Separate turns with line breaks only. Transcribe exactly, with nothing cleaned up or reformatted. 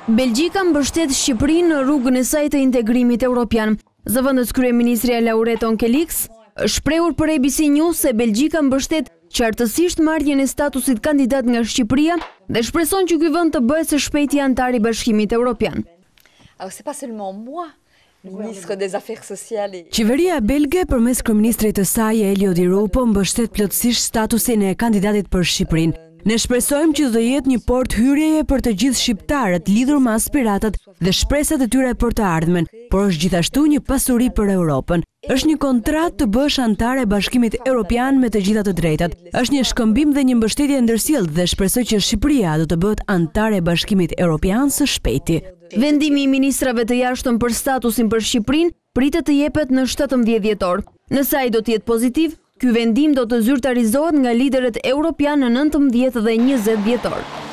Belgjika mbështet Shqipërinë në rrugën e saj të integrimit evropian. Zëvendës kryeministrja Lauret Onkelix shprehur për A B C News se Belgjika mbështet qartësisht marrjen e statusit kandidat nga Shqipëria dhe shpreson që ky vend të bëhet së shpejti antar i Bashkimit Evropian.
Qeveria belge përmes kryeministrit të saj Elio Di Rupo mbështet plotësisht statusin e kandidatit për Shqipërinë. Ne shpresojmë që do të jetë një portë hyrjeje për të gjithë shqiptarët lidhur me aspiratat dhe shpresat e tyre për të ardhmen, por është gjithashtu një pasuri për Europën. Është një kontratë të bësh antare e Bashkimit Evropian me të gjitha të drejtat. Është një shkëmbim dhe një mbështetje ndërsjellë dhe shpresoj që Shqipëria do të bëhet antare e Bashkimit Evropian së shpejti.
Vendimi i ministrave të jashtëm për statusin për Shqipërinë pritet të jepet në shtatëmbëdhjetë dhjetor. Nëse ai do të jetë pozitiv, ky vendim do të zyrtarizohet nga liderët europianë në nëntëmbëdhjetë dhe njëzet dhjetor.